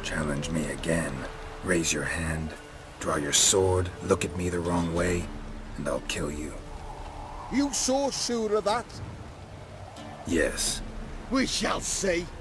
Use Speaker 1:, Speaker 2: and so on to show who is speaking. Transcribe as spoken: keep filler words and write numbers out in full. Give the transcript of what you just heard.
Speaker 1: Challenge me again. Raise your hand, draw your sword, look at me the wrong way, and I'll kill you.
Speaker 2: You so sure of that?
Speaker 1: Yes.
Speaker 2: We shall see.